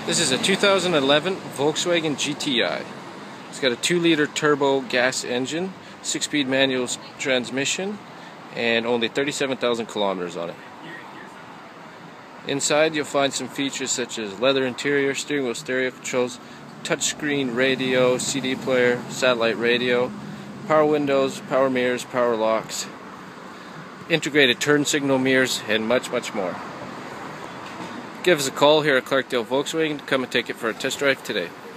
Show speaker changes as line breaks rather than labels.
This is a 2011 Volkswagen GTI. It's got a 2-liter turbo gas engine, 6-speed manual transmission, and only 37,000 kilometers on it. Inside you'll find some features such as leather interior, steering wheel stereo controls, touchscreen radio, CD player, satellite radio, power windows, power mirrors, power locks, integrated turn signal mirrors, and much more. Give us a call here at Clarkdale Volkswagen to come and take it for a test drive today.